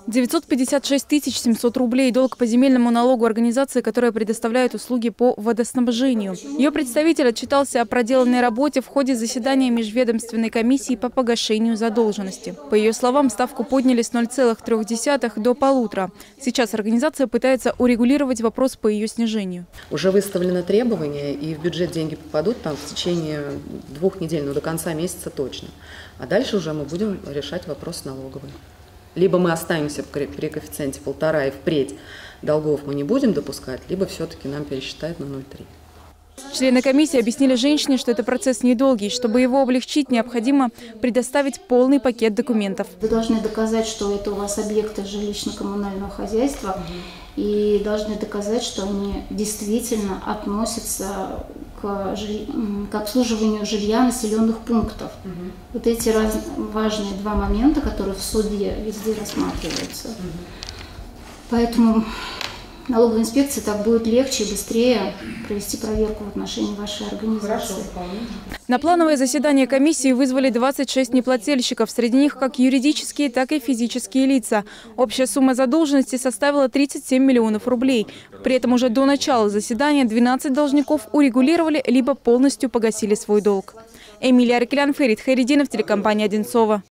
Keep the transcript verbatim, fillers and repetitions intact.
девятьсот пятьдесят шесть тысяч семьсот рублей – долг по земельному налогу организации, которая предоставляет услуги по водоснабжению. Ее представитель отчитался о проделанной работе в ходе заседания межведомственной комиссии по погашению задолженности. По ее словам, ставку подняли с ноль целых трёх десятых до полутора. Сейчас организация пытается урегулировать вопрос по ее снижению. Уже выставлены требования, и в бюджет деньги попадут там в течение двух недель, ну до конца месяца точно. А дальше уже мы будем решать вопрос налоговый. Либо мы останемся при коэффициенте полтора и впредь долгов мы не будем допускать, либо все-таки нам пересчитают на ноль целых три десятых. Члены комиссии объяснили женщине, что это процесс недолгий. Чтобы его облегчить, необходимо предоставить полный пакет документов. Вы должны доказать, что это у вас объекты жилищно-коммунального хозяйства, и должны доказать, что они действительно относятся к, жи... к обслуживанию жилья населенных пунктов. Угу. Вот эти раз... важные два момента, которые в суде везде рассматриваются. Угу. Поэтому налоговой инспекции так будет легче и быстрее провести проверку в отношении вашей организации. На плановое заседание комиссии вызвали двадцать шесть неплательщиков. Среди них как юридические, так и физические лица. Общая сумма задолженности составила тридцать семь миллионов рублей. При этом уже до начала заседания двенадцать должников урегулировали либо полностью погасили свой долг. Эмилия Аркелян, Ферит Хайреддинов, телекомпания «Одинцово».